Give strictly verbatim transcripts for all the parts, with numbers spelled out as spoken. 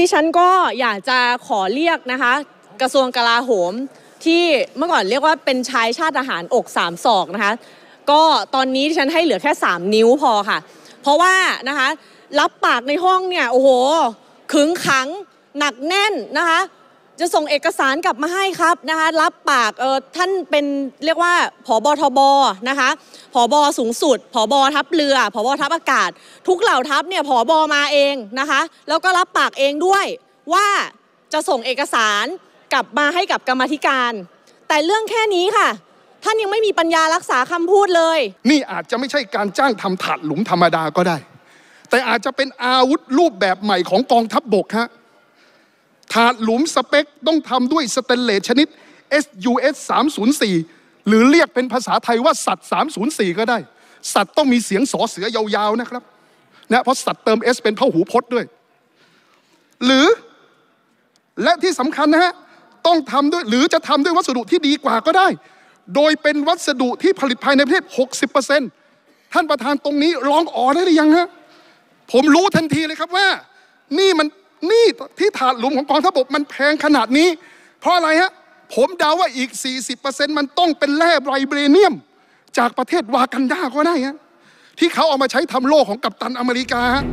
ดิฉันก็อยากจะขอเรียกนะคะกระทรวงกลาโหมที่เมื่อก่อนเรียกว่าเป็นชายชาติทหารอกสามศอกนะคะก็ตอนนี้ดิฉันให้เหลือแค่สามนิ้วพอค่ะเพราะว่านะคะรับปากในห้องเนี่ยโอ้โหขึงขังหนักแน่นนะคะจะส่งเอกสารกลับมาให้ครับนะคะรับปากเออท่านเป็นเรียกว่าผบทบนะคะผบสูงสุดผบทัพเรือผบทัพอากาศทุกเหล่าทัพเนี่ยผบมาเองนะคะแล้วก็รับปากเองด้วยว่าจะส่งเอกสารกลับมาให้กับกรรมาธิการแต่เรื่องแค่นี้ค่ะท่านยังไม่มีปัญญารักษาคำพูดเลยนี่อาจจะไม่ใช่การจ้างทำถาดหลุมธรรมดาก็ได้แต่อาจจะเป็นอาวุธรูปแบบใหม่ของกองทัพบกฮะถาดหลุมสเปคต้องทำด้วยสเตนเลสชนิด เอส ยู เอส สามศูนย์สี่ หรือเรียกเป็นภาษาไทยว่าสัตว์สามศูนย์สี่ก็ได้สัตว์ต้องมีเสียงสอเสือยาวๆนะครับนะเพราะสัตว์เติม S เป็นพหูพจน์ด้วยหรือและที่สำคัญนะฮะต้องทำด้วยหรือจะทำด้วยวัสดุที่ดีกว่าก็ได้โดยเป็นวัสดุที่ผลิตภายในประเทศ หกสิบเปอร์เซ็นต์ ท่านประธานตรงนี้ลองอ๋อได้หรือยังฮะผมรู้ทันทีเลยครับว่านี่มันนี่ที่ถาดหลุมของกองทัพบกมันแพงขนาดนี้เพราะอะไรฮะผมเดาว่าอีก สี่สิบเปอร์เซ็นต์ มันต้องเป็นแร่ไวเบรเนียมจากประเทศวากันดาก็ได้ฮะที่เขาเอามาใช้ทำโล่ของกัปตันอเมริกาฮะ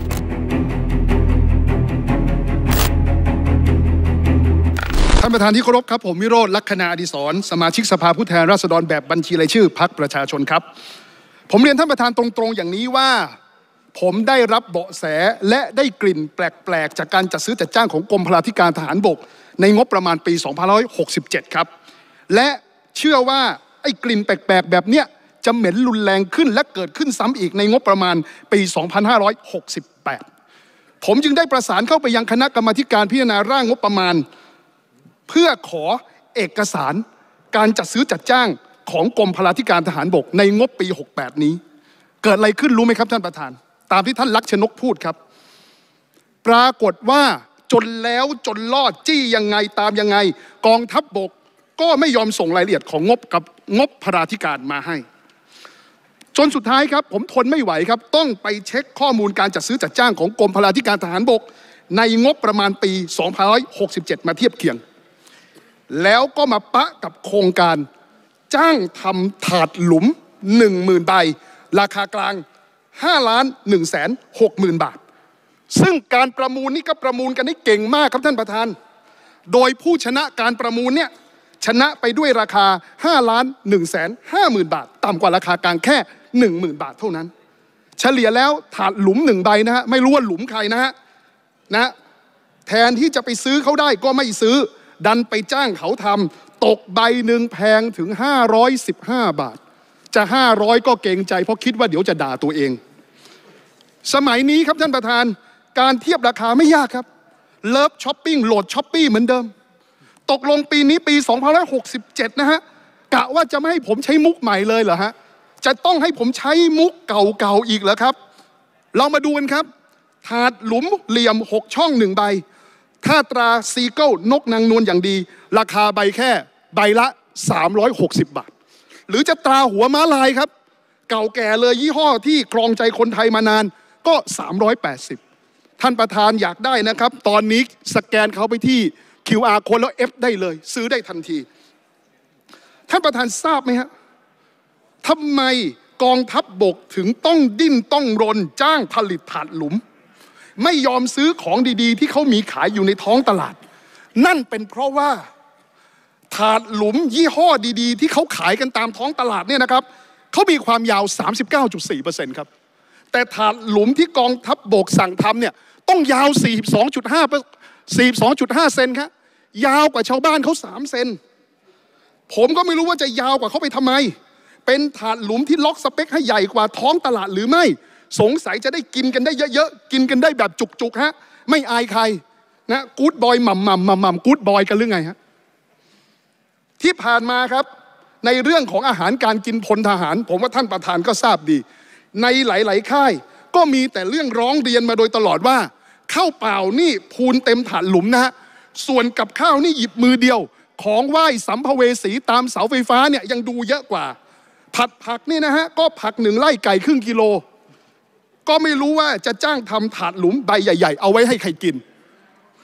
ท่านประธานที่เคารพครับผมวิโรจน์ ลักษณะอดิศรสมาชิกสภาผู้แทนราษฎรแบบบัญชีรายชื่อพรรคประชาชนครับผมเรียนท่านประธานตรงๆอย่างนี้ว่าผมได้รับเบาะแสและได้กลิ่นแปลกๆจากการจัดซื้อจัดจ้างของกรมพลาธิการทหารบกในงบประมาณปีสองพันห้าร้อยหกสิบเจ็ดครับและเชื่อว่าไอ้กลิ่นแปลกๆแบบเนี้ยจะเหม็นรุนแรงขึ้นและเกิดขึ้นซ้ำอีกในงบประมาณปีสองพันห้าร้อยหกสิบแปดผมจึงได้ประสานเข้าไปยังคณะกรรมาธิการพิจารณาร่างงบประมาณเพื่อขอเอกสารการจัดซื้อจัดจ้างของกรมพลาธิการทหารบกในงบปีหกสิบแปดนี้เกิดอะไรขึ้นรู้ไหมครับท่านประธานตามที่ท่านลักษณกพูดครับปรากฏว่าจนแล้วจนรอดจี้ยังไงตามยังไงกองทัพบกก็ไม่ยอมส่งรายละเอียดของงบกับงบพลาธิการมาให้จนสุดท้ายครับผมทนไม่ไหวครับต้องไปเช็คข้อมูลการจัดซื้อจัดจ้างของกรมพลาธิการทหารบกในงบประมาณปีสองพันห้าร้อยหกสิบเจ็ดมาเทียบเคียงแล้วก็มาปะกับโครงการจ้างทำถาดหลุม หนึ่งหมื่น ใบราคากลางห้าล้านหนึ่งแสนหกหมื่นบาทซึ่งการประมูลนี่ก็ประมูลกันได้เก่งมากครับท่านประธานโดยผู้ชนะการประมูลเนี่ยชนะไปด้วยราคาห้าล้านหนึ่งแสนห้าหมื่นบาทต่ำกว่าราคากลางแค่หนึ่งหมื่นบาทเท่านั้นเฉลี่ยแล้วถาดหลุมหนึ่งใบนะฮะไม่รู้ว่าหลุมใครนะฮะนะแทนที่จะไปซื้อเขาได้ก็ไม่ซื้อดันไปจ้างเขาทำตกใบหนึ่งแพงถึงห้าร้อยสิบห้าบาทจะห้าร้อยก็เกรงใจเพราะคิดว่าเดี๋ยวจะด่าตัวเองสมัยนี้ครับท่านประธานการเทียบราคาไม่ยากครับเลิฟช้อปปิ้งโหลดช้อปปี้เหมือนเดิมตกลงปีนี้ปีสองพันห้าร้อยหกสิบเจ็ดนะฮะกะว่าจะไม่ให้ผมใช้มุกใหม่เลยเหรอฮะจะต้องให้ผมใช้มุกเก่าๆอีกเหรอครับเรามาดูกันครับถาดหลุมเหลี่ยมหกช่องหนึ่งใบถ้าตราซีเกิลนกนางนวลอย่างดีราคาใบแค่ใบละสามร้อยหกสิบบาทหรือจะตราหัวม้าลายครับเก่าแก่เลยยี่ห้อที่ครองใจคนไทยมานานก็สามร้อยแปดสิบท่านประธานอยากได้นะครับตอนนี้สแกนเขาไปที่ คิว อาร์ Code แล้ว F ได้เลยซื้อได้ทันทีท่านประธานทราบไหมฮะทำไมกองทัพบกถึงต้องดิ้นต้องรนจ้างผลิตถาดหลุมไม่ยอมซื้อของดีๆที่เขามีขายอยู่ในท้องตลาดนั่นเป็นเพราะว่าถาดหลุมยี่ห้อดีๆที่เขาขายกันตามท้องตลาดเนี่ยนะครับเขามีความยาว สามสิบเก้าจุดสี่เปอร์เซ็นต์ ครับแต่ถาดหลุมที่กองทัพบกสั่งทำเนี่ยต้องยาว สี่สิบสองจุดห้า สี่สิบสองจุดห้า เซนครับยาวกว่าชาวบ้านเขาสามเซนผมก็ไม่รู้ว่าจะยาวกว่าเขาไปทำไมเป็นถาดหลุมที่ล็อกสเปคให้ใหญ่กว่าท้องตลาดหรือไม่สงสัยจะได้กินกันได้เยอะๆกินกันได้แบบจุกๆฮะไม่อายใครนะกู๊ดบอยหม่ำหม่ำหม่ำหม่ำกู๊ดบอยกันหรือไงฮะที่ผ่านมาครับในเรื่องของอาหารการกินพลทหารผมว่าท่านประธานก็ทราบดีในหลายๆค่ายก็มีแต่เรื่องร้องเรียนมาโดยตลอดว่าข้าวเปล่านี่พูนเต็มถาดหลุมนะฮะส่วนกับข้าวนี่หยิบมือเดียวของไหว้สัมภเวสีตามเสาไฟฟ้าเนี่ยยังดูเยอะกว่าผัดผักนี่นะฮะก็ผักหนึ่งไร่ไก่ครึ่งกิโลก็ไม่รู้ว่าจะจ้างทำถาดหลุมใบใหญ่ๆเอาไว้ให้ใครกิน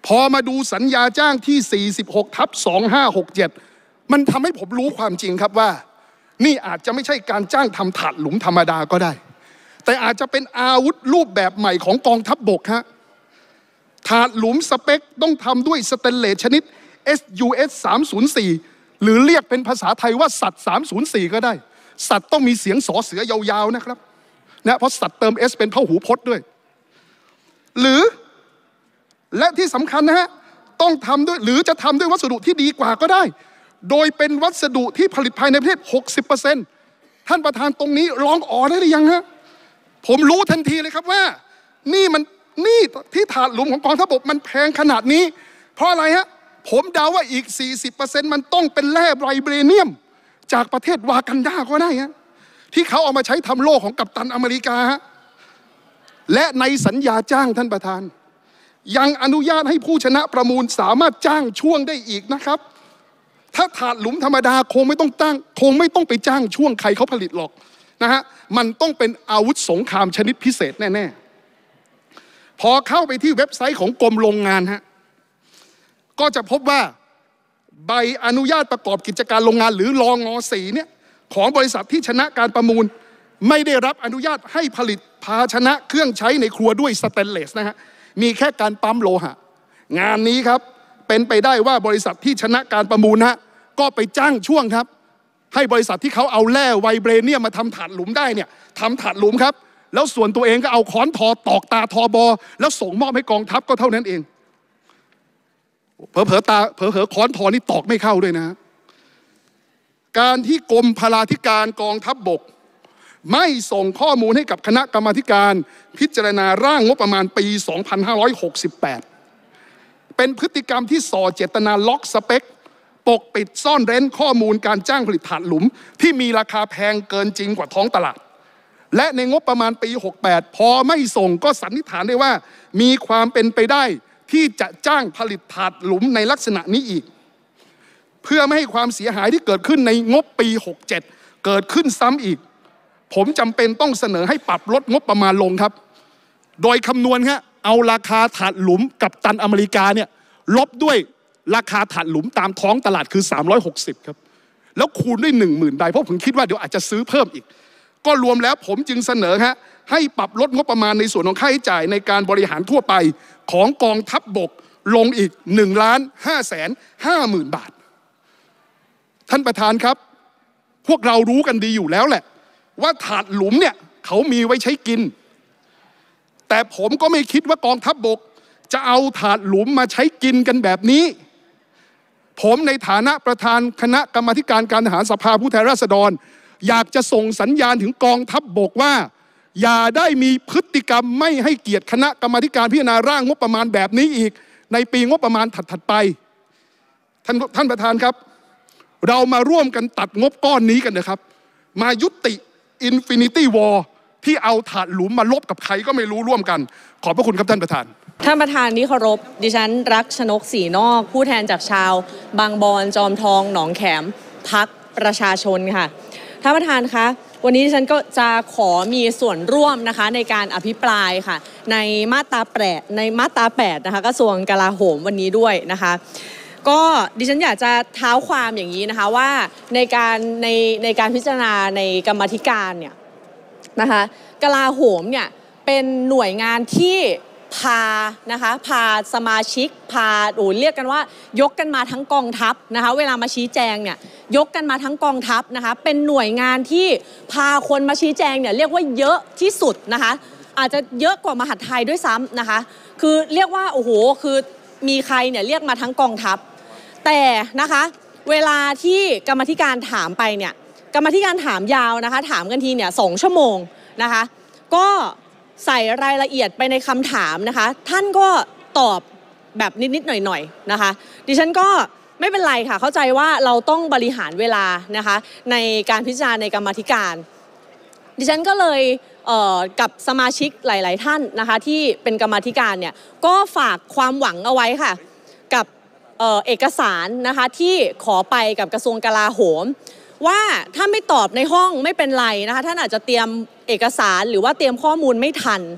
พอมาดูสัญญาจ้างที่ สี่สิบหกทับสองห้าหกเจ็ด มันทำให้ผมรู้ความจริงครับว่านี่อาจจะไม่ใช่การจ้างทำถาดหลุมธรรมดาก็ได้แต่อาจจะเป็นอาวุธรูปแบบใหม่ของกองทัพบกฮะถาดหลุมสเปคต้องทำด้วยสเตนเลสชนิด เอส ยู เอส สามศูนย์สี่ หรือเรียกเป็นภาษาไทยว่าสัตว์สามศูนย์สี่ก็ได้สัตว์ต้องมีเสียงสอเสือยาวๆนะครับนะเพราะสัตว์เติม S เป็นพหูพจน์ด้วยหรือและที่สำคัญนะฮะต้องทำด้วยหรือจะทำด้วยวัสดุที่ดีกว่าก็ได้โดยเป็นวัสดุที่ผลิตภายในประเทศ หกสิบเปอร์เซ็นต์ ท่านประธานตรงนี้ร้องอ๋อได้หรือยังฮะผมรู้ทันทีเลยครับว่านี่มันนี่ที่ถาดหลุมของกองทัพบกมันแพงขนาดนี้เพราะอะไรฮะผมเดาว่าอีก สี่สิบเปอร์เซ็นต์ มันต้องเป็นแร่ไวเบรเนียมจากประเทศวากันดาก็ได้ฮะที่เขาเอามาใช้ทำโล่ของกัปตันอเมริกาฮะและในสัญญาจ้างท่านประธานยังอนุญาตให้ผู้ชนะประมูลสามารถจ้างช่วงได้อีกนะครับถ้าถาดหลุมธรรมดาคงไม่ต้องตั้งคงไม่ต้องไปจ้างช่วงใครเขาผลิตหรอกนะฮะมันต้องเป็นอาวุธสงครามชนิดพิเศษแน่ๆพอเข้าไปที่เว็บไซต์ของกรมโรงงานฮะก็จะพบว่าใบอนุญาตประกอบกิจการโรงงานหรือรองอสี่เนี่ยของบริษัทที่ชนะการประมูลไม่ได้รับอนุญาตให้ผลิตภาชนะเครื่องใช้ในครัวด้วยสเตนเลสนะฮะมีแค่การปั๊มโลหะงานนี้ครับเป็นไปได้ว่าบริษัทที่ชนะการประมูลฮะก็ไปจ้างช่วงครับให้บริษัทที่เขาเอาแร่ไวเบรเนียมมาทำถาดหลุมได้เนี่ยทำถาดหลุมครับแล้วส่วนตัวเองก็เอาค้อนทอตอกตาทอบอแล้วส่งมอบให้กองทัพก็เท่านั้นเองเผลอๆตาเผลอๆค้อนทอนี่ตอกไม่เข้าด้วยนะการที่กรมพลาธิการกองทัพบกไม่ส่งข้อมูลให้กับคณะกรรมาการพิจารณาร่างงบประมาณปี สองพันห้าร้อยหกสิบแปด เป็นพฤติกรรมที่ส่อเจตนาล็อกสเปคปกปิดซ่อนเร้นข้อมูลการจ้างผลิตถาดหลุมที่มีราคาแพงเกินจริงกว่าท้องตลาดและในงบประมาณปี หกสิบแปด พอไม่ส่งก็สันนิษฐานได้ว่ามีความเป็นไปได้ที่จะจ้างผลิตถาดหลุมในลักษณะนี้อีกเพื่อไม่ให้ความเสียหายที่เกิดขึ้นในงบปี หกสิบเจ็ด เกิดขึ้นซ้ำอีกผมจำเป็นต้องเสนอให้ปรับลดงบประมาณลงครับโดยคำนวณฮะเอาราคาถาดหลุมกับตันอเมริกาเนี่ยลบด้วยราคาถาดหลุมตามท้องตลาดคือสามร้อยหกสิบครับแล้วคูณด้วย หนึ่งหมื่น ใบเพราะผมคิดว่าเดี๋ยวอาจจะซื้อเพิ่มอีกก็รวมแล้วผมจึงเสนอฮะให้ปรับลดงบประมาณในส่วนของค่าใช้จ่ายในการบริหารทั่วไปของกองทัพบกลงอีก หนึ่งล้านห้าแสนห้าหมื่น บาทท่านประธานครับพวกเรารู้กันดีอยู่แล้วแหละว่าถาดหลุมเนี่ยเขามีไว้ใช้กินแต่ผมก็ไม่คิดว่ากองทัพบกจะเอาถาดหลุมมาใช้กินกันแบบนี้ผมในฐานะประธานคณะกรรมาการการทหารสภาผู้แทนราษฎรอยากจะส่งสัญญาณถึงกองทัพบกว่าอย่าได้มีพฤติกรรมไม่ให้เกียรติคณะกรรมาการพิจารณาร่างงบประมาณแบบนี้อีกในปีงบประมาณถัดๆไปท่านท่านประธานครับเรามาร่วมกันตัดงบก้อนนี้กันนะครับมายุติอินฟินิตี้วอร์ที่เอาถาดหลุมมาลบกับใครก็ไม่รู้ร่วมกันขอบพระคุณครับท่านประธานท่านประธานที่เคารพดิฉันรักชนกศรีนอกผู้แทนจากชาวบางบอนจอมทองหนองแขมพรรคประชาชนค่ะท่านประธานคะวันนี้ดิฉันก็จะขอมีส่วนร่วมนะคะในการอภิปรายค่ะในมาตราแปดในมาตราแปดนะคะกระทรวงกลาโหมวันนี้ด้วยนะคะก็ดิฉันอยากจะเท้าความอย่างนี้นะคะว่าในการในในการพิจารณาในกรรมาธิการเนี่ยนะคะกลาโหมเนี่ยเป็นหน่วยงานที่พานะคะพาสมาชิกพาโอ้เรียกกันว่ายกกันมาทั้งกองทัพนะคะเวลามาชี้แจงเนี่ยยกกันมาทั้งกองทัพนะคะเป็นหน่วยงานที่พาคนมาชี้แจงเนี่ยเรียกว่าเยอะที่สุดนะคะอาจจะเยอะกว่ามหาดไทยด้วยซ้ำนะคะคือเรียกว่าโอ้โหคือมีใครเนี่ยเรียกมาทั้งกองทัพแต่นะคะเวลาที่กรรมธิการถามไปเนี่ยกรรมธิการถามยาวนะคะถามกันทีเนี่ยสองชั่วโมงนะคะก็ใส่รายละเอียดไปในคำถามนะคะท่านก็ตอบแบบนิดๆหน่อยๆนะคะดิฉันก็ไม่เป็นไรค่ะเข้าใจว่าเราต้องบริหารเวลานะคะในการพิจารณาในกรรมาธิการดิฉันก็เลยเอ่อกับสมาชิกหลายๆท่านนะคะที่เป็นกรรมาธิการเนี่ยก็ฝากความหวังเอาไว้ค่ะกับเอ่อเอกสารนะคะที่ขอไปกับกระทรวงกลาโหมว่าถ้าไม่ตอบในห้องไม่เป็นไรนะคะท่านอาจจะเตรียมเอกสารหรือว่าเตรียมข้อมูลไม่ทัน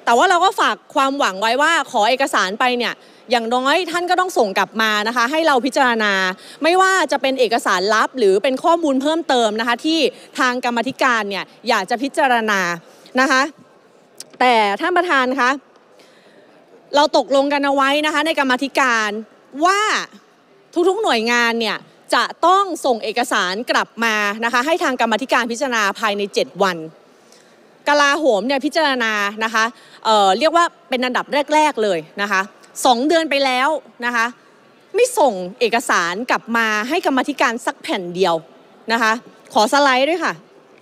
แต่ว่าเราก็ฝากความหวังไว้ว่าขอเอกสารไปเนี่ยอย่างน้อยท่านก็ต้องส่งกลับมานะคะให้เราพิจารณาไม่ว่าจะเป็นเอกสารลับหรือเป็นข้อมูลเพิ่มเติมนะคะที่ทางกรรมาธิการเนี่ยอยากจะพิจารณานะคะแต่ท่านประธานคะเราตกลงกันเอาไว้นะคะในกรรมาธิการว่าทุกๆหน่วยงานเนี่ยจะต้องส่งเอกสารกลับมานะคะให้ทางกรรมาธิการพิจารณาภายในเจ็ดวันกลาโหมเนี่ยพิจารณานะคะ เอ่อ เรียกว่าเป็นอันดับแรกๆเลยนะคะสองเดือนไปแล้วนะคะไม่ส่งเอกสารกลับมาให้กรรมาธิการสักแผ่นเดียวนะคะขอสไลด์ด้วยค่ะ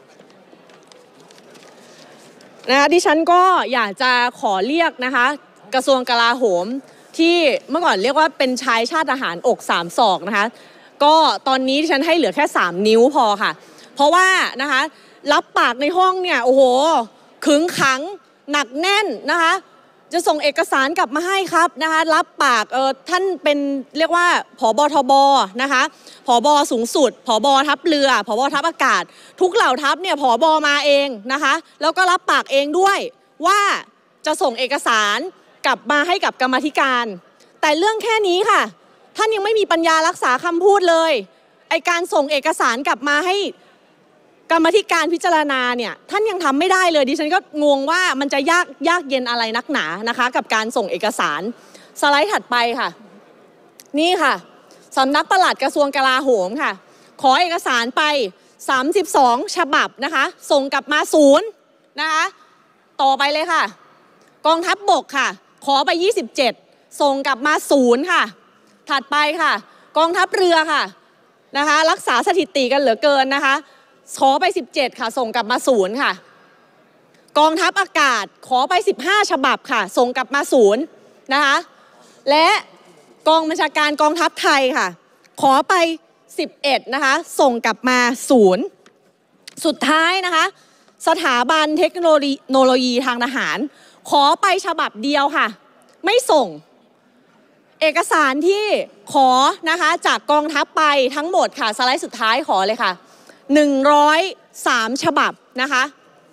นะคะดิฉันก็อยากจะขอเรียกนะคะกระทรวงกลาโหมที่เมื่อก่อนเรียกว่าเป็นชายชาติทหารอกสามศอกนะคะก็ตอนนี้ดิฉันให้เหลือแค่สามนิ้วพอค่ะเพราะว่านะคะรับปากในห้องเนี่ยโอ้โหขึงขังหนักแน่นนะคะจะส่งเอกสารกลับมาให้ครับนะคะรับปากเออท่านเป็นเรียกว่าผบทบนะคะผบสูงสุดผบทัพเรือผบทัพอากาศทุกเหล่าทัพเนี่ยผบมาเองนะคะแล้วก็รับปากเองด้วยว่าจะส่งเอกสารกลับมาให้กับกรรมาธิการแต่เรื่องแค่นี้ค่ะท่านยังไม่มีปัญญารักษาคำพูดเลยไอการส่งเอกสารกลับมาให้กรรมาธิการพิจารณาเนี่ยท่านยังทำไม่ได้เลยดิฉันก็งงว่ามันจะยากยากเย็นอะไรนักหนานะคะกับการส่งเอกสารสไลด์ถัดไปค่ะนี่ค่ะสำนักปลัดกระทรวงกลาโหมค่ะขอเอกสารไปสามสิบสองฉบับนะคะส่งกลับมาศูนย์นะคะต่อไปเลยค่ะกองทัพบกค่ะขอไปยี่สิบเจ็ดส่งกลับมาศูนย์ค่ะถัดไปค่ะกองทัพเรือค่ะนะคะรักษาสถิติกันเหลือเกินนะคะขอไปสิบเจ็ดค่ะส่งกลับมาศูนย์ค่ะกองทัพอากาศขอไปสิบห้าฉบับค่ะส่งกลับมาศูนย์นะคะและกองบัญชาการกองทัพไทยค่ะขอไปสิบเอ็ดนะคะส่งกลับมาศูนย์สุดท้ายนะคะสถาบันเทคโนโลยีทางทหารขอไปฉบับเดียวค่ะไม่ส่งเอกสารที่ขอนะคะจากกองทัพไปทั้งหมดค่ะสไลด์สุดท้ายขอเลยค่ะหนึ่งร้อยสามฉบับนะคะ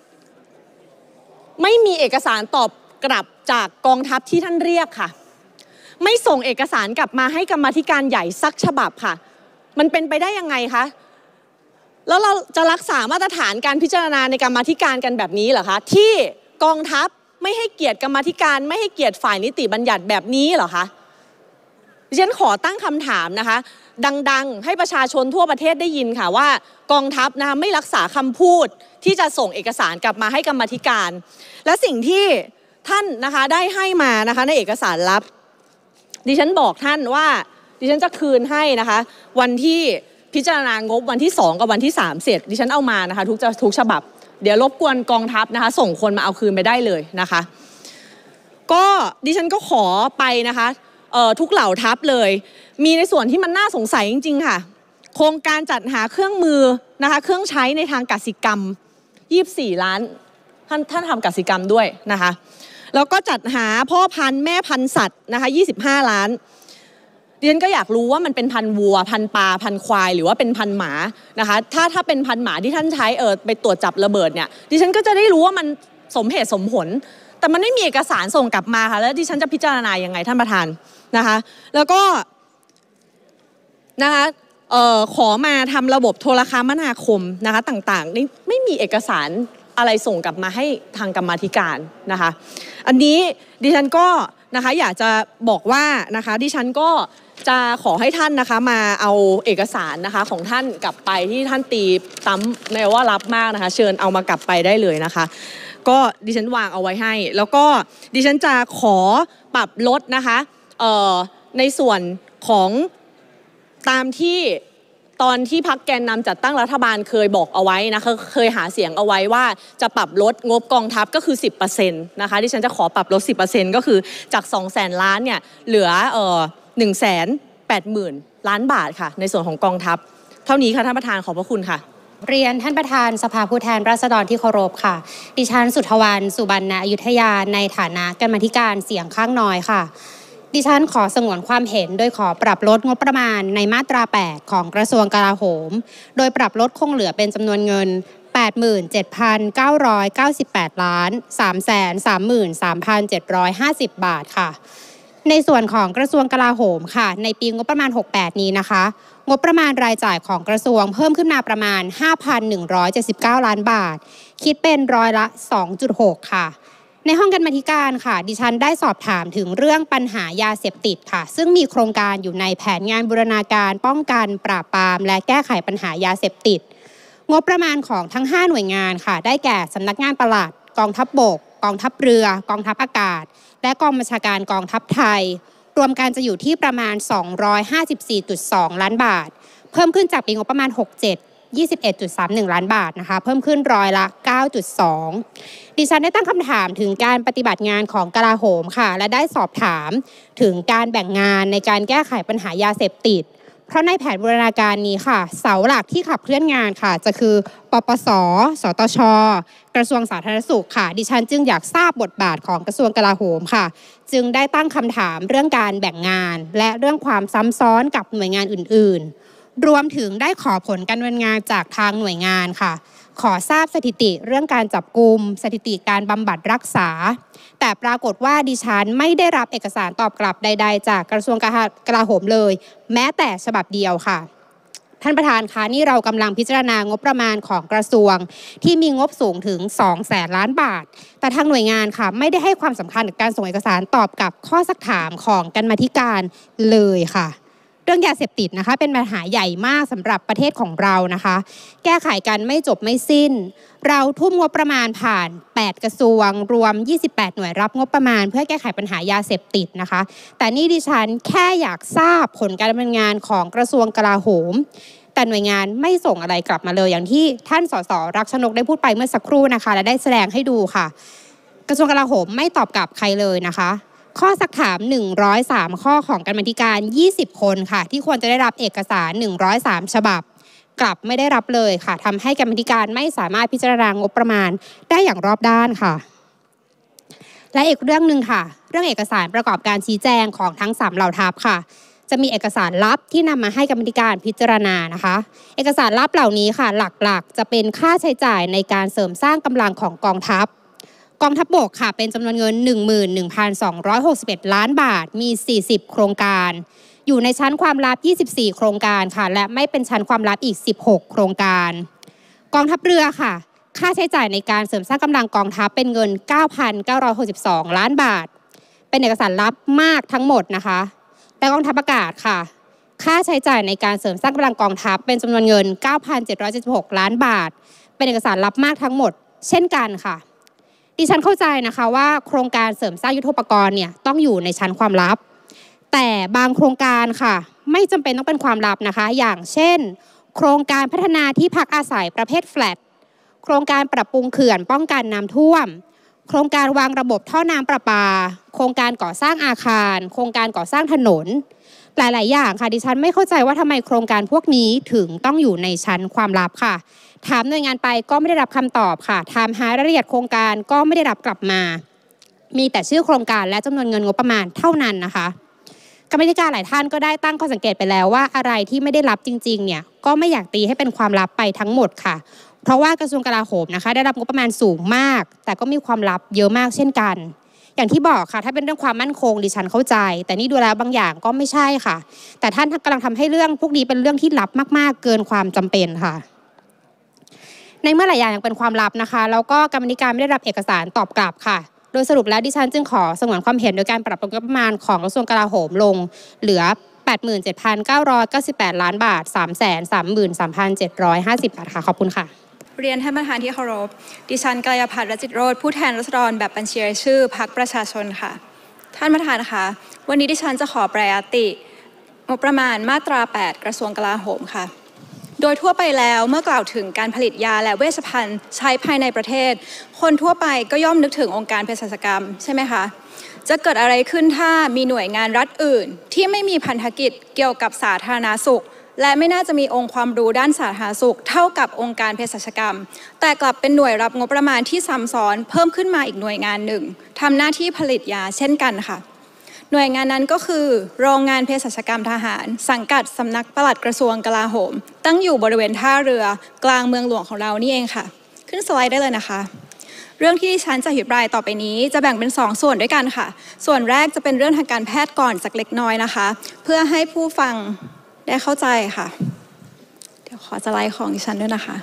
ไม่มีเอกสารตอบกลับจากกองทัพที่ท่านเรียกค่ะไม่ส่งเอกสารกลับมาให้กรรมาธิการใหญ่สักฉบับค่ะมันเป็นไปได้ยังไงคะแล้วเราจะรักษามาตรฐานการพิจารณาในกรรมาธิการกันแบบนี้เหรอคะที่กองทัพไม่ให้เกียรติกรรมาธิการไม่ให้เกียรติฝ่ายนิติบัญญัติแบบนี้เหรอคะดิฉันขอตั้งคำถามนะคะดังๆให้ประชาชนทั่วประเทศได้ยินค่ะว่ากองทัพนะคะไม่รักษาคำพูดที่จะส่งเอกสารกลับมาให้กรรมาธิการและสิ่งที่ท่านนะคะได้ให้มานะคะในเอกสารลับดิฉันบอกท่านว่าดิฉันจะคืนให้นะคะวันที่พิจารณางบวันที่สองกับวันที่สามเสร็จดิฉันเอามานะคะทุกทุกฉบับเดี๋ยวรบกวนกองทัพนะคะส่งคนมาเอาคืนไปได้เลยนะคะก็ดิฉันก็ขอไปนะคะเอ่อทุกเหล่าทัพเลยมีในส่วนที่มันน่าสงสัยจริงๆค่ะโครงการจัดหาเครื่องมือนะคะเครื่องใช้ในทางกสิกรรมยี่สิบสี่ล้านท่านท่านทำกสิกรรมด้วยนะคะแล้วก็จัดหาพ่อพันธุ์แม่พันธุ์สัตว์นะคะยี่สิบห้าล้านดิฉันก็อยากรู้ว่ามันเป็นพันธุ์วัวพันธุ์ปลาพันธุ์ควายหรือว่าเป็นพันธุ์หมานะคะถ้าถ้าเป็นพันธุ์หมาที่ท่านใช้เออไปตรวจจับระเบิดเนี่ยดิฉันก็จะได้รู้ว่ามันสมเหตุสมผลแต่มันไม่มีเอกสารส่งกลับมาค่ะแล้วดิฉันจะพิจารณายังไงท่านประธานนะคะแล้วก็นะคะเอ่อขอมาทำระบบโทรคมนาคมนะคะต่างๆนี่ไม่มีเอกสารอะไรส่งกลับมาให้ทางกรรมาธิการนะคะอันนี้ดิฉันก็นะคะอยากจะบอกว่านะคะดิฉันก็จะขอให้ท่านนะคะมาเอาเอกสารนะคะของท่านกลับไปที่ท่านตีซ้ำในว่ารับมากนะคะเชิญเอามากลับไปได้เลยนะคะก็ดิฉันวางเอาไว้ให้แล้วก็ดิฉันจะขอปรับลดนะคะเอ่อในส่วนของตามที่ตอนที่พรรคแกนนำจัดตั้งรัฐบาลเคยบอกเอาไว้นะคะเคยหาเสียงเอาไว้ว่าจะปรับลดงบกองทัพก็คือ สิบเปอร์เซ็นต์ นะคะที่ฉันจะขอปรับลด สิบเปอร์เซ็นต์ ก็คือจาก สองแสน ล้านเนี่ยเหลือเอ่อ หนึ่งแสนแปดหมื่น ล้านบาทค่ะในส่วนของกองทัพเท่านี้ค่ะท่านประธานขอบพระคุณค่ะเรียนท่านประธานสภาผู้แทนราษฎรที่เคารพค่ะดิฉันสุทธวรรณสุบรรณอยุธยาในฐานะกรรมาธิการเสียงข้างน้อยค่ะดิฉันขอสงวนความเห็นโดยขอปรับลดงบประมาณในมาตราแปดของกระทรวงกลาโหมโดยปรับลดคงเหลือเป็นจำนวนเงิน แปแปดหมื่นเจ็ดพันเก้าร้อยเก้าสิบแปดล้านสามแสนสามหมื่นสามพันเจ็ดร้อยห้าสิบบาทค่ะในส่วนของกระทรวงกลาโหมค่ะในปีงบประมาณหกสิบแปดนี้นะคะงบประมาณรายจ่ายของกระทรวงเพิ่มขึ้นมาประมาณ ห้าพันหนึ่งร้อยเจ็ดสิบเก้าล้านบาทคิดเป็นร้อยละ สองจุดหก ค่ะในห้องกรรมาธิการค่ะดิฉันได้สอบถามถึงเรื่องปัญหายาเสพติดค่ะซึ่งมีโครงการอยู่ในแผนงานบูรณาการป้องกันปราบปรามและแก้ไขปัญหายาเสพติดงบประมาณของทั้งห้าหน่วยงานค่ะได้แก่สำนักงานปลัดกองทัพบกกองทัพเรือกองทัพอากาศและกองบัญชาการกองทัพไทยรวมกันจะอยู่ที่ประมาณ สองร้อยห้าสิบสี่จุดสอง ล้านบาทเพิ่มขึ้นจากปีงบประมาณหกสิบเจ็ด ยี่สิบเอ็ดจุดสามหนึ่ง ล้านบาทนะคะเพิ่มขึ้นร้อยละ เก้าจุดสอง ดิฉันได้ตั้งคำถามถึงการปฏิบัติงานของกลาโหมค่ะและได้สอบถามถึงการแบ่งงานในการแก้ไขปัญหายาเสพติดเพราะในแผนบูรณาการนี้ค่ะเสาหลักที่ขับเคลื่อนงานค่ะจะคือปปส.สตช.กระทรวงสาธารณสุขค่ะดิฉันจึงอยากทราบบทบาทของกระทรวงกลาโหมค่ะจึงได้ตั้งคำถามเรื่องการแบ่งงานและเรื่องความซ้ำซ้อนกับหน่วยงานอื่นๆรวมถึงได้ขอผลการดำเนินงานจากทางหน่วยงานค่ะขอทราบสถิติเรื่องการจับกุมสถิติการบำบัดรักษาแต่ปรากฏว่าดิฉันไม่ได้รับเอกสารตอบกลับใดๆจากกระทรวงกลาโหมเลยแม้แต่ฉบับเดียวค่ะท่านประธานคะนี่เรากำลังพิจารณางบประมาณของกระทรวงที่มีงบสูงถึงสองแสนล้านบาทแต่ทางหน่วยงานค่ะไม่ได้ให้ความสำคัญกับการส่งเอกสารตอบกับข้อซักถามของกรรมาธิการเลยค่ะเรื่องยาเสพติดนะคะเป็นปัญหาใหญ่มากสำหรับประเทศของเรานะคะแก้ไขกันไม่จบไม่สิ้นเราทุ่มงบประมาณผ่านแปดกระทรวงรวมยี่สิบแปดหน่วยรับงบประมาณเพื่อแก้ไขปัญหายาเสพติดนะคะแต่นี่ดิฉันแค่อยากทราบผลการดำเนินงานของกระทรวงกลาโหมแต่หน่วยงานไม่ส่งอะไรกลับมาเลยอย่างที่ท่านสสรักชนกได้พูดไปเมื่อสักครู่นะคะและได้แสดงให้ดูค่ะกระทรวงกลาโหมไม่ตอบกลับใครเลยนะคะข้อซักถามหนึ่งร้อยสามข้อของกรรมาธิการยี่สิบคนค่ะที่ควรจะได้รับเอกสารหนึ่งร้อยสามฉบับกลับไม่ได้รับเลยค่ะทำให้กรรมาธิการไม่สามารถพิจารณางบประมาณได้อย่างรอบด้านค่ะและอีกเรื่องหนึ่งค่ะเรื่องเอกสารประกอบการชี้แจงของทั้งสามเหล่าทัพค่ะจะมีเอกสารลับที่นำมาให้กรรมาธิการพิจารณานะคะเอกสารลับเหล่านี้ค่ะหลักๆจะเป็นค่าใช้จ่ายในการเสริมสร้างกำลังของกองทัพกองทัพบกค่ะเป็นจำนวนเงิน หนึ่งหมื่นหนึ่งพันสองร้อยหกสิบเอ็ด ล้านบาทมีสี่สิบโครงการอยู่ในชั้นความลับยี่สิบสี่โครงการค่ะและไม่เป็นชั้นความลับอีกสิบหกโครงการกองทัพเรือค่ะค่าใช้จ่ายในการเสริมสร้างกำลังกองทัพเป็นเงิน เก้าพันเก้าร้อยหกสิบสอง ล้านบาทเป็นเอกสารลับมากทั้งหมดนะคะและกองทัพอากาศค่ะค่าใช้จ่ายในการเสริมสร้างกำลังกองทัพเป็นจำนวนเงิน เก้าพันเจ็ดร้อยเจ็ดสิบหก ล้านบาทเป็นเอกสารลับมากทั้งหมดเช่นกันค่ะดิฉันเข้าใจนะคะว่าโครงการเสริมสร้างยุทโธปกรณ์เนี่ยต้องอยู่ในชั้นความลับแต่บางโครงการค่ะไม่จำเป็นต้องเป็นความลับนะคะอย่างเช่นโครงการพัฒนาที่พักอาศัยประเภทแฟลตโครงการปรับปรุงเขื่อนป้องกันน้ำท่วมโครงการวางระบบท่อน้ำประปาโครงการก่อสร้างอาคารโครงการก่อสร้างถนนหลายๆอย่างค่ะดิฉันไม่เข้าใจว่าทำไมโครงการพวกนี้ถึงต้องอยู่ในชั้นความลับค่ะถามหน่วยงานไปก็ไม่ได้รับคำตอบค่ะถามหารายละเอียดโครงการก็ไม่ได้รับกลับมามีแต่ชื่อโครงการและจำนวนเงินงบประมาณเท่านั้นนะคะกรรมาธิการหลายท่านก็ได้ตั้งข้อสังเกตไปแล้วว่าอะไรที่ไม่ได้รับจริงๆเนี่ยก็ไม่อยากตีให้เป็นความลับไปทั้งหมดค่ะเพราะว่ากระทรวงกลาโหมนะคะได้รับงบประมาณสูงมากแต่ก็มีความลับเยอะมากเช่นกันอย่างที่บอกค่ะถ้าเป็นเรื่องความมั่นคงดิฉันเข้าใจแต่นี่ดูแล้วบางอย่างก็ไม่ใช่ค่ะแต่ท่านกำลังทำให้เรื่องพวกนี้เป็นเรื่องที่ลับมากๆเกินความจำเป็นค่ะในเมื่อหลายอย่างยังเป็นความลับนะคะแล้วก็กรรมาธิการไม่ได้รับเอกสารตอบกลับค่ะโดยสรุปแล้วดิฉันจึงขอสงวนความเห็นโดยการปรับปรุงงบประมาณของกระทรวงกลาโหมลงเหลือ แปดหมื่นเจ็ดพันเก้าร้อยเก้าสิบแปด ล้านบาท สามแสนสามหมื่นสามพันเจ็ดร้อยห้าสิบ บาทค่ะขอบคุณค่ะเรียนท่านประธานที่เคารพดิฉันกัลยาภัทร รจิตโรจน์ผู้แทนราษฎรแบบบัญชีรายชื่อพรรคประชาชนค่ะท่านประธานคะวันนี้ดิฉันจะขอแปรยติงบประมาณมาตราแปดกระทรวงกลาโหมค่ะโดยทั่วไปแล้วเมื่อกล่าวถึงการผลิตยาและเวชภัณฑ์ใช้ภายในประเทศคนทั่วไปก็ย่อมนึกถึงองค์การเภสัชกรรมใช่ไหมคะจะเกิดอะไรขึ้นถ้ามีหน่วยงานรัฐอื่นที่ไม่มีพันธกิจเกี่ยวกับสาธารณสุขและไม่น่าจะมีองค์ความรู้ด้านสาธารณสุขเท่ากับองค์การเภสัชกรรมแต่กลับเป็นหน่วยรับงบประมาณที่ซ้ำซ้อนเพิ่มขึ้นมาอีกหน่วยงานหนึ่งทำหน้าที่ผลิตยาเช่นกันค่ะหน่วยงานนั้นก็คือโรงงานเภสัชกรรมทหารสังกัดสำนักปลัดกระทรวงกลาโหมตั้งอยู่บริเวณท่าเรือกลางเมืองหลวงของเรานี่เองค่ะขึ้นสไลด์ได้เลยนะคะเรื่องที่ดิฉันจะอภิปรายต่อไปนี้จะแบ่งเป็นสองส่วนด้วยกันค่ะส่วนแรกจะเป็นเรื่องทางการแพทย์ก่อนสักเล็กน้อยนะคะเพื่อให้ผู้ฟังได้เข้าใจค่ะเดี๋ยวขอสไลด์ของดิฉันด้วยนะคะ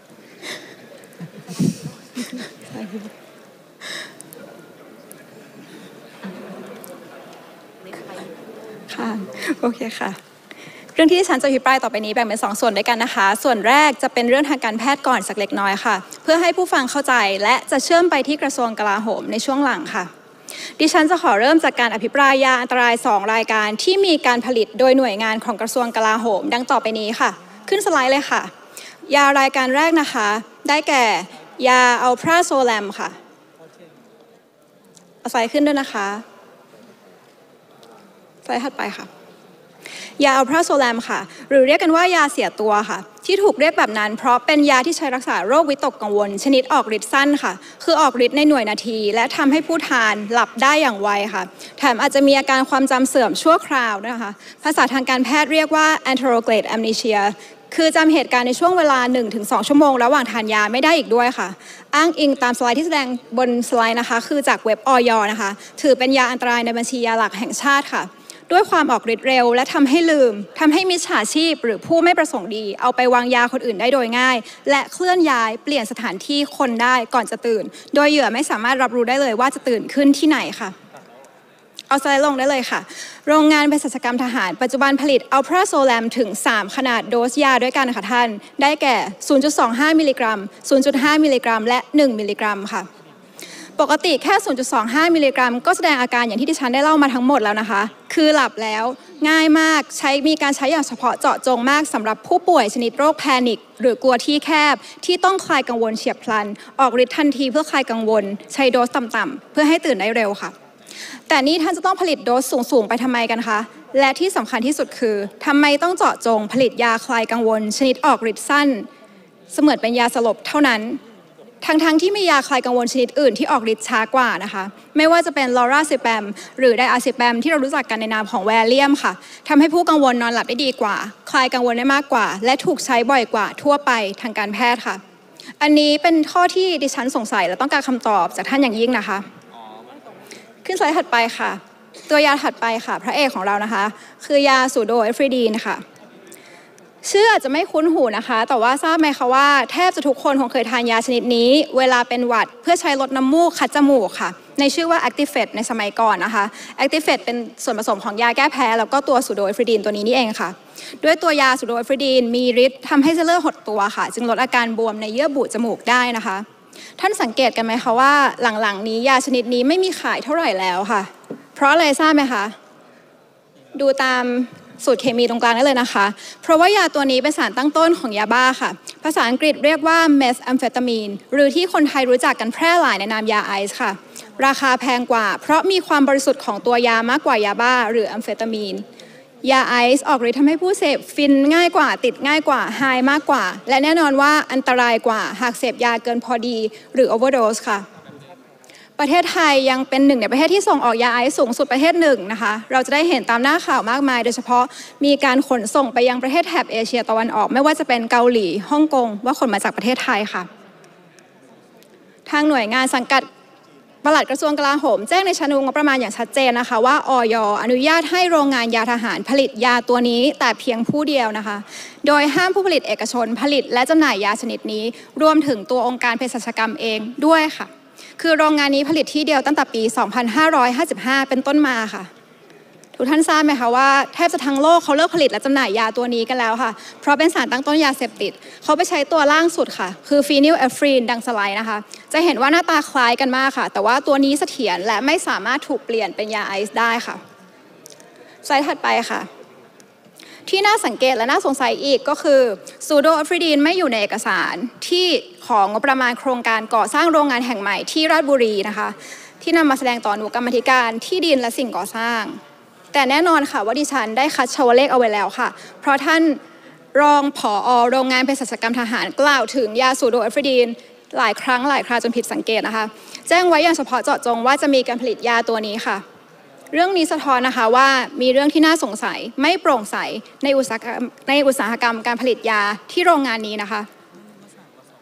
ค่ะโอเคค่ะเรื่องที่ดิฉันจะอภิปรายต่อไปนี้แบ่งเป็นสองส่วนด้วยกันนะคะส่วนแรกจะเป็นเรื่องทางการแพทย์ก่อนสักเล็กน้อยค่ะเพื่อให้ผู้ฟังเข้าใจและจะเชื่อมไปที่กระทรวงกลาโหมในช่วงหลังค่ะดิฉันจะขอเริ่มจากการอภิปรายยาอันตรายสองรายการที่มีการผลิตโดยหน่วยงานของกระทรวงกลาโหมดังต่อไปนี้ค่ะขึ้นสไลด์เลยค่ะยารายการแรกนะคะได้แก่ยาอัลพราโซแลมค่ะเอาสไลด์ขึ้นด้วยนะคะสไลด์ถัดไปค่ะยาอัลพราโซแลมค่ะหรือเรียกกันว่ายาเสียตัวค่ะที่ถูกเรียกแบบนั้นเพราะเป็นยาที่ใช้รักษาโรควิตกกังวลชนิดออกฤทธิ์สั้นค่ะคือออกฤทธิ์ในหน่วยนาทีและทำให้ผู้ทานหลับได้อย่างไวค่ะแถมอาจจะมีอาการความจำเสื่อมชั่วคราวนะคะภาษาทางการแพทย์เรียกว่า anterograde amnesia คือจำเหตุการณ์ในช่วงเวลา หนึ่งถึงสอง ชั่วโมงระหว่างทานยาไม่ได้อีกด้วยค่ะอ้างอิงตามสไลด์ที่แสดงบนสไลด์นะคะคือจากเว็บอย.นะคะถือเป็นยาอันตรายในบัญชียาหลักแห่งชาติค่ะด้วยความออกฤทธิ์เร็วและทำให้ลืมทำให้มิจฉาชีพหรือผู้ไม่ประสงค์ดีเอาไปวางยาคนอื่นได้โดยง่ายและเคลื่อนย้ายเปลี่ยนสถานที่คนได้ก่อนจะตื่นโดยเหยื่อไม่สามารถรับรู้ได้เลยว่าจะตื่นขึ้นที่ไหนค่ะเอาสไลด์ลงได้เลยค่ะโรงงานเภสัชกรรมทหารปัจจุบันผลิตอัลพราโซแลมถึงสามขนาดโดสยาด้วยกันค่ะท่านได้แก่ ศูนย์จุดสองห้า มิลลิกรัม ศูนย์จุดห้า มิลลิกรัมและหนึ่งมิลลิกรัมค่ะปกติแค่ ศูนย์จุดสองห้า มิลลิกรัมก็แสดงอาการอย่างที่ดิฉันได้เล่ามาทั้งหมดแล้วนะคะคือหลับแล้วง่ายมากใช้มีการใช้อย่างเฉพาะเจาะจงมากสำหรับผู้ป่วยชนิดโรคแพนิคหรือกลัวที่แคบที่ต้องคลายกังวลเฉียบพลันออกฤทธิ์ทันทีเพื่อคลายกังวลใช้โดสต่ำๆเพื่อให้ตื่นได้เร็วค่ะแต่นี่ท่านจะต้องผลิตโดสสูงๆไปทำไมกันคะและที่สำคัญที่สุดคือทำไมต้องเจาะจงผลิตยาคลายกังวลชนิดออกฤทธิ์สั้นเสมือนเป็นยาสลบเท่านั้นทั้งๆ ท, ที่มียาคลายกังวลชนิดอื่นที่ออกฤทธิ์ช้ากว่านะคะไม่ว่าจะเป็นลอราซิแปมหรือไดอาซิแปมที่เรารู้จักกันในนามของแวเลียมค่ะทำให้ผู้กังวลนอนหลับได้ดีกว่าคลายกังวลได้มากกว่าและถูกใช้บ่อยกว่าทั่วไปทางการแพทย์ค่ะอันนี้เป็นข้อที่ดิฉันสงสัยและต้องการคำตอบจากท่านอย่างยิ่งนะคะขึ้นสไลด์ถัดไปค่ะตัวยาถัดไปค่ะพระเอกของเรานะคะคือยาซูโดเอฟริดีนค่ะชื่ออาจจะไม่คุ้นหูนะคะแต่ว่าทราบไหมคะว่าแทบจะทุกคนคงเคยทานยาชนิดนี้เวลาเป็นหวัดเพื่อใช้ลดน้ำมูกคัดจมูกค่ะในชื่อว่า Actifed ในสมัยก่อนนะคะ Actifed เป็นส่วนผสมของยาแก้แพ้แล้วก็ตัวซูโดเอฟริดีนตัวนี้นี่เองค่ะด้วยตัวยาซูโดเอฟริดีนมีฤทธิ์ทำให้เส้นเลือดหดตัวค่ะจึงลดอาการบวมในเยื่อบุจมูกได้นะคะท่านสังเกตกันไหมคะว่าหลังๆนี้ยาชนิดนี้ไม่มีขายเท่าไหร่แล้วค่ะเพราะอะไรทราบไหมคะดูตามสูตรเคมีตรงกลางได้เลยนะคะเพราะว่ายาตัวนี้เป็นสารตั้งต้นของยาบ้าค่ะภาษาอังกฤษเรียกว่าเมทแอมเฟตามีนหรือที่คนไทยรู้จักกันแพร่หลายในนามยาไอซ์ค่ะราคาแพงกว่าเพราะมีความบริสุทธิ์ของตัวยามากกว่ายาบ้าหรือแอมเฟตามีนยาไอซ์ออกฤทธิ์ทำให้ผู้เสพฟินง่ายกว่าติดง่ายกว่าไฮมากกว่าและแน่นอนว่าอันตรายกว่าหากเสพยาเกินพอดีหรือโอเวอร์โดสค่ะประเทศไทยยังเป็นหนึ่งในประเทศที่ส่งออกยาไอซ์สูงสุดประเทศหนึ่งนะคะเราจะได้เห็นตามหน้าข่าวมากมายโดยเฉพาะมีการขนส่งไปยังประเทศแถบเอเชียตะวันออกไม่ว่าจะเป็นเกาหลีฮ่องกงว่าขนมาจากประเทศไทยค่ะทางหน่วยงานสังกัดปลัดกระทรวงกลาโหมแจ้งในชั้นงบประมาณอย่างชัดเจนนะคะว่าอย.อนุญาตให้โรงงานยาทหารผลิตยาตัวนี้แต่เพียงผู้เดียวนะคะโดยห้ามผู้ผลิตเอกชนผลิตและจำหน่ายยาชนิดนี้รวมถึงตัวองค์การเภสัชกรรมเองด้วยค่ะคือโรงงานนี้ผลิตที่เดียวตั้งแต่ปี สองพันห้าร้อยห้าสิบห้า เป็นต้นมาค่ะทุกท่านทราบไหมคะว่าแทบจะทั้งโลกเขาเลิกผลิตและจำหน่ายยาตัวนี้กันแล้วค่ะเพราะเป็นสารตั้งต้นยาเสพติดเขาไปใช้ตัวล่างสุดค่ะคือฟีนิลเอฟรีนดังสไลด์นะคะจะเห็นว่าหน้าตาคล้ายกันมากค่ะแต่ว่าตัวนี้เสถียรและไม่สามารถถูกเปลี่ยนเป็นยาไอซ์ได้ค่ะสไลด์ถัดไปค่ะที่น่าสังเกตและน่าสงสัยอีกก็คือซูโดเอฟริดีนไม่อยู่ในเอกสารที่ของงบประมาณโครงการก่อสร้างโรงงานแห่งใหม่ที่ราชบุรีนะคะที่นำมาแสดงต่อหน่วยกรรมาธิการที่ดินและสิ่งก่อสร้างแต่แน่นอนค่ะว่าดิฉันได้คัดชาวเลขเอาไว้แล้วค่ะเพราะท่านรองผอ.โรงงานเภสัชกรรมทหารกล่าวถึงยาซูโดเอฟริดีนหลายครั้งหลายคราจนผิดสังเกตนะคะแจ้งไว้อย่างเฉพาะเจาะจงว่าจะมีการผลิตยาตัวนี้ค่ะเรื่องนี้สะท้อนนะคะว่ามีเรื่องที่น่าสงสัยไม่โปร่งใสในอุตสาหกรรมในอุตสาหกรรมการผลิตยาที่โรงงานนี้นะคะส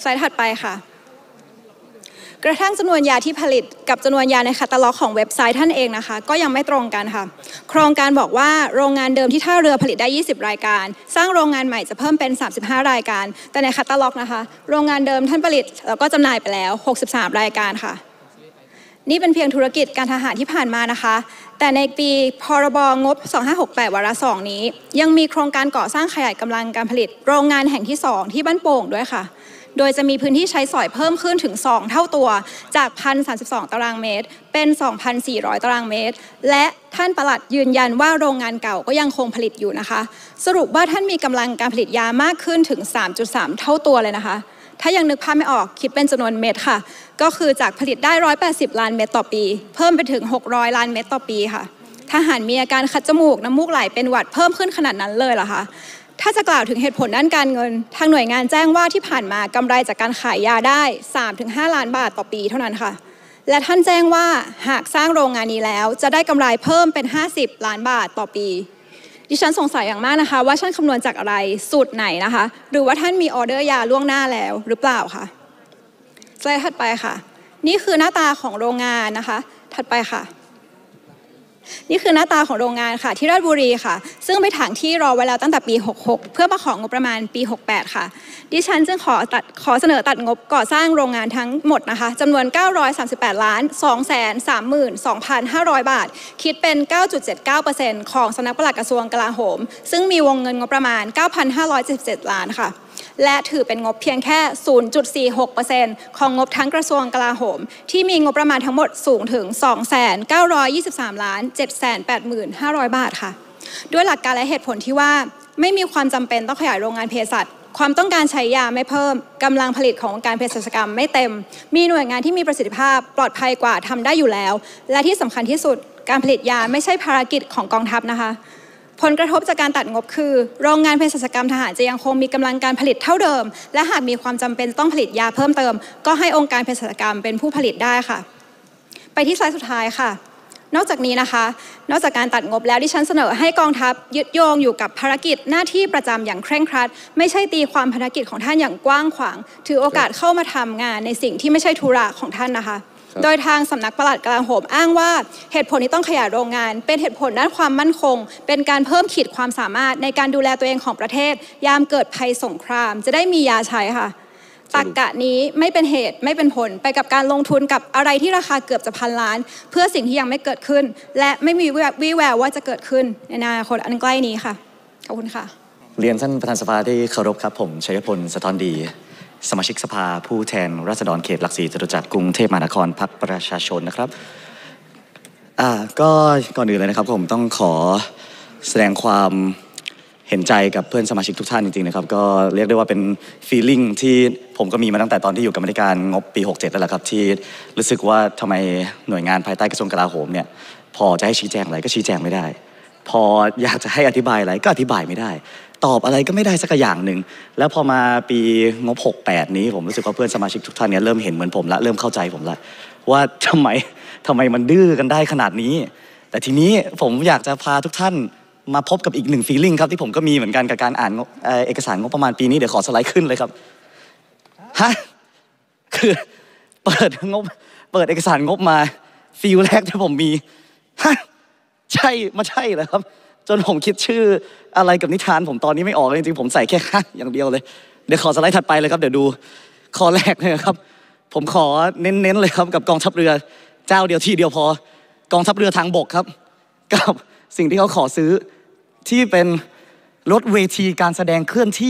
ไลด์ถัดไปค่ะกระทั่งจำนวนยาที่ผลิตกับจำนวนยาในแคตตาล็อกของเว็บไซต์ท่านเองนะคะก็ยังไม่ตรงกันค่ะโครงการบอกว่าโรงงานเดิมที่ท่าเรือผลิตได้ยี่สิบรายการสร้างโรงงานใหม่จะเพิ่มเป็นสามสิบห้ารายการแต่ในแคตตาล็อกนะคะโรงงานเดิมท่านผลิตแล้วก็จำหน่ายไปแล้วหกสิบสามรายการค่ะนี่เป็นเพียงธุรกิจการทหารที่ผ่านมานะคะแต่ในปีพรบงบสองพันห้าร้อยหกสิบแปดวาระสองนี้ยังมีโครงการก่อสร้างขยายกำลังการผลิตโรงงานแห่งที่สองที่บ้านโป่งด้วยค่ะโดยจะมีพื้นที่ใช้สอยเพิ่มขึ้นถึงสองเท่าตัวจาก หนึ่งพันสามสิบสอง ตารางเมตรเป็น สองพันสี่ร้อย ตารางเมตรและท่านปลัดยืนยันว่าโรงงานเก่าก็ยังคงผลิตอยู่นะคะสรุปว่าท่านมีกำลังการผลิตยามากขึ้นถึง สามจุดสาม เท่าตัวเลยนะคะถ้ายังนึกภาพไม่ออกคิดเป็นจำนวนเม็ดค่ะก็คือจากผลิตได้หนึ่งร้อยแปดสิบล้านเม็ดต่อปีเพิ่มไปถึงหกร้อยล้านเม็ดต่อปีค่ะทหารมีอาการคัดจมูกน้ำมูกไหลเป็นหวัดเพิ่มขึ้นขนาดนั้นเลยเหรอคะถ้าจะกล่าวถึงเหตุผลด้านการเงินทางหน่วยงานแจ้งว่าที่ผ่านมากำไรจากการขายยาได้ สามถึงห้า ล้านบาทต่อปีเท่านั้นค่ะและท่านแจ้งว่าหากสร้างโรงงานนี้แล้วจะได้กำไรเพิ่มเป็นห้าสิบล้านบาทต่อปีดิฉันสงสัยอย่างมากนะคะว่าท่านคำนวณจากอะไรสูตรไหนนะคะหรือว่าท่านมีออเดอร์ยาล่วงหน้าแล้วหรือเปล่าคะสไลด์ถัดไปค่ะนี่คือหน้าตาของโรงงานนะคะถัดไปค่ะนี่คือหน้าตาของโรงงานค่ะที่ราชบุรีค่ะซึ่งไปถางที่รอไว้แล้วตั้งแต่ปีหกหกเพื่อมาของงบประมาณปีหกแปดค่ะดิฉันจึงขอตัดขอเสนอตัดงบก่อสร้างโรงงานทั้งหมดนะคะจำนวนเก้าร้อยสามสิบแปดล้านสองแสนสามหมื่นสองพันห้าร้อยบาทคิดเป็น เก้าจุดเจ็ดเก้าเปอร์เซ็นต์ ของสำนักปลัดกระทรวงกลาโหมซึ่งมีวงเงินงบประมาณ เก้าพันห้าร้อยเจ็ดสิบเจ็ด ล้านค่ะและถือเป็นงบเพียงแค่ ศูนย์จุดสี่หกเปอร์เซ็นต์ ของงบทั้งกระทรวงกลาโหมที่มีงบประมาณทั้งหมดสูงถึง สองแสนเก้าร้อยยี่สิบสามล้านเจ็ดแสนแปดหมื่นห้าร้อย บาทค่ะด้วยหลักการและเหตุผลที่ว่าไม่มีความจำเป็นต้องขยายโรงงานเภสัชความต้องการใช้ยาไม่เพิ่มกำลังผลิตขององค์การเภสัชกรรมไม่เต็มมีหน่วยงานที่มีประสิทธิภาพปลอดภัยกว่าทำได้อยู่แล้วและที่สำคัญที่สุดการผลิตยาไม่ใช่ภารกิจของกองทัพนะคะผลกระทบจากการตัดงบคือโรงงานเภสัชกรรมทหารจะยังคงมีกำลังการผลิตเท่าเดิมและหากมีความจำเป็นต้องผลิตยาเพิ่มเติมก็ให้องค์การเภสัชกรรมเป็นผู้ผลิตได้ค่ะไปที่สไลด์สุดท้ายค่ะนอกจากนี้นะคะนอกจากการตัดงบแล้วดิฉันเสนอให้กองทัพยึดโยงอยู่กับภารกิจหน้าที่ประจำอย่างเคร่งครัดไม่ใช่ตีความภารกิจของท่านอย่างกว้างขวางถือโอกาสเข้ามาทำงานในสิ่งที่ไม่ใช่ธุระของท่านนะคะโดยทางสำนักปลัดกลาโหมอ้างว่าเหตุผลที่ต้องขยายโรงงานเป็นเหตุผลด้านความมั่นคงเป็นการเพิ่มขีดความสามารถในการดูแลตัวเองของประเทศยามเกิดภัยสงครามจะได้มียาใช้ค่ะตรรกะนี้ไม่เป็นเหตุไม่เป็นผลไปกับการลงทุนกับอะไรที่ราคาเกือบจะพันล้านเพื่อสิ่งที่ยังไม่เกิดขึ้นและไม่มีวี่แววว่าจะเกิดขึ้นในอนาคตอันใกล้นี้ค่ะขอบคุณค่ะเรียนท่านประธานสภาที่เคารพครับผมชัยพลสะท้อนดีสมาชิกสภาผู้แทนราษฎรเขตหลักสี่จตุจักรกรุงเทพมหานครพรรคประชาชนนะครับอ่าก็ก่อนอื่นเลยนะครับผมต้องขอแสดงความเห็นใจกับเพื่อนสมาชิกทุกท่านจริงๆนะครับก็เรียกได้ว่าเป็น feeling ที่ผมก็มีมาตั้งแต่ตอนที่อยู่กรรมธิการงบปีหกเจ็ดแล้วแหละครับที่รู้สึกว่าทำไมหน่วยงานภายใต้กระทรวงกลาโหมเนี่ยพอจะให้ชี้แจงอะไรก็ชี้แจงไม่ได้พออยากจะให้อธิบายอะไรก็อธิบายไม่ได้ตอบอะไรก็ไม่ได้สักอย่างหนึ่งแล้วพอมาปีงบหกแปดนี้ผมรู้สึกว่าเพื่อนสมาชิกทุกท่านเนี่ยเริ่มเห็นเหมือนผมละเริ่มเข้าใจผมละว่าทำไมทำไมมันดื้อกันได้ขนาดนี้แต่ทีนี้ผมอยากจะพาทุกท่านมาพบกับอีกหนึ่ง feeling ครับที่ผมก็มีเหมือนกันกับการอ่านเอกสารงบประมาณปีนี้เดี๋ยวขอสไลด์ขึ้นเลยครับฮะคือเปิดงบเปิดเอกสารงบมาฟีลแรกที่ผมมีฮะใช่มาใช่เหรอครับจนผมคิดชื่ออะไรกับนิทานผมตอนนี้ไม่ออกเลยจริงๆผมใส่แค่ฮะอย่างเดียวเลยเดี๋ยวขอสไลด์ถัดไปเลยครับเดี๋ยวดูข้อแรกเลยครับผมขอเน้นๆเลยครับกับกองทัพเรือเจ้าเดียวที่เดียวพอกองทัพเรือทางบกครับกับสิ่งที่เขาขอซื้อที่เป็นรถเวทีการแสดงเคลื่อนที่